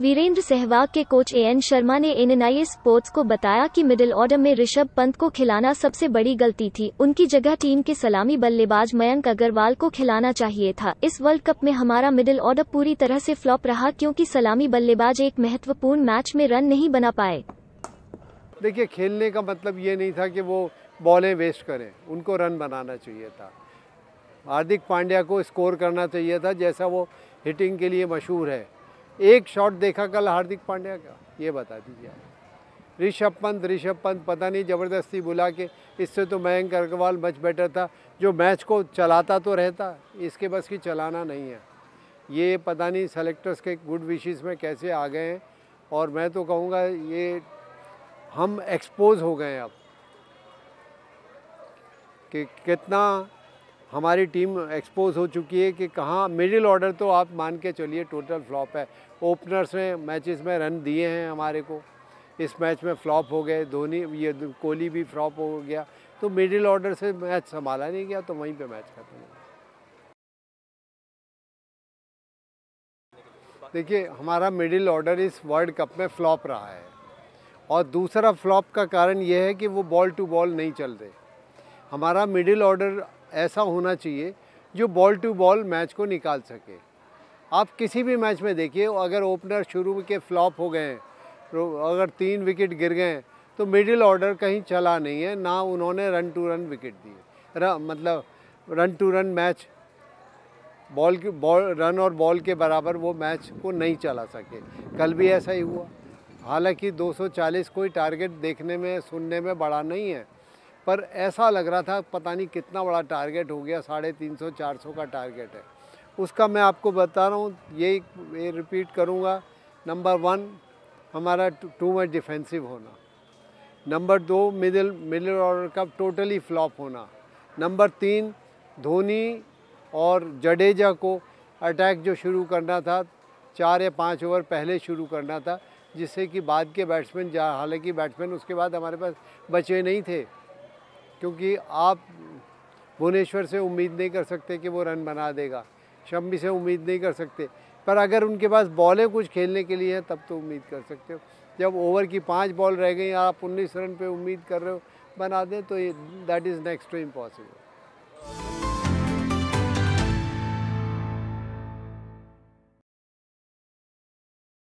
वीरेंद्र सहवाग के coach an Sharma ने NNI sports को बताया कि मिडिल ऑर्डर में ऋषभ पंत को खिलाना सबसे बड़ी गलती थी। उनकी जगह टीम के सलामी बल्लेबाज मयंक अग्रवाल को खिलाना चाहिए था। इस वर्ल्ड कप में हमारा मिडिल ऑर्डर पूरी तरह से फ्लॉप रहा क्योंकि सलामी बल्लेबाज एक महत्वपूर्ण मैच में रन नहीं बना पाए। देखिए, खेलने का मतलब ये नहीं था कि वो बॉलें वेस्ट करें, उनको रन बनाना चाहिए था। हार्दिक पांड्या को स्कोर करना चाहिए था, जैसा वो हिटिंग के लिए मशहूर है। एक शॉट देखा कल हार्दिक पांड्या का, ये बता दीजिए आप। ऋषभ पंत पता नहीं ज़बरदस्ती बुला के, इससे तो मयंक अग्रवाल मच बेटर था, जो मैच को चलाता तो रहता, इसके बस की चलाना नहीं है। ये पता नहीं सेलेक्टर्स के गुड विशेस में कैसे आ गए हैं, और मैं तो कहूँगा ये हम एक्सपोज हो गए अब कि कितना हमारी टीम एक्सपोज हो चुकी है कि कहाँ मिडिल ऑर्डर तो आप मान के चलिए टोटल फ्लॉप है। ओपनर्स ने मैचेस में रन दिए हैं हमारे को, इस मैच में फ्लॉप हो गए। धोनी, ये कोहली भी फ्लॉप हो गया, तो मिडिल ऑर्डर से मैच संभाला नहीं गया, तो वहीं पे मैच खत्म हो गया। देखिए, हमारा मिडिल ऑर्डर इस वर्ल्ड कप में फ्लॉप रहा है, और दूसरा फ्लॉप का कारण यह है कि वो बॉल टू बॉल नहीं चल रहे। हमारा मिडिल ऑर्डर ऐसा होना चाहिए जो बॉल टू बॉल मैच को निकाल सके। आप किसी भी मैच में देखिए, अगर ओपनर शुरू के फ्लॉप हो गए, अगर 3 विकेट गिर गए, तो मिडिल ऑर्डर कहीं चला नहीं है, ना उन्होंने रन टू रन विकेट दिए। मतलब run to run match, run और बॉल के बराबर वो मैच को नहीं चला सके। कल भी ऐसा ही हुआ। हालांकि 240 कोई टारगेट देखने में, सुनने में बड़ा नहीं है, पर ऐसा लग रहा था पता नहीं कितना बड़ा टारगेट हो गया, 350-400 का टारगेट है। उसका मैं आपको बता रहा हूँ, ये रिपीट करूँगा। नंबर 1 हमारा टू मच डिफेंसिव होना। नंबर 2 मिडिल ऑर्डर का टोटली फ्लॉप होना। नंबर 3 धोनी और जडेजा को अटैक जो शुरू करना था, 4 या 5 ओवर पहले शुरू करना था, जिससे कि बाद के बैट्समैन, हालांकि बैट्समैन उसके बाद हमारे पास बचे नहीं थे, क्योंकि आप भुवनेश्वर से उम्मीद नहीं कर सकते कि वो रन बना देगा, शम्मी से उम्मीद नहीं कर सकते, पर अगर उनके पास बॉलें कुछ खेलने के लिए हैं तब तो उम्मीद कर सकते हो। जब ओवर की 5 बॉल रह गई, आप 19 रन पे उम्मीद कर रहे हो बना दें, तो that is next to impossible.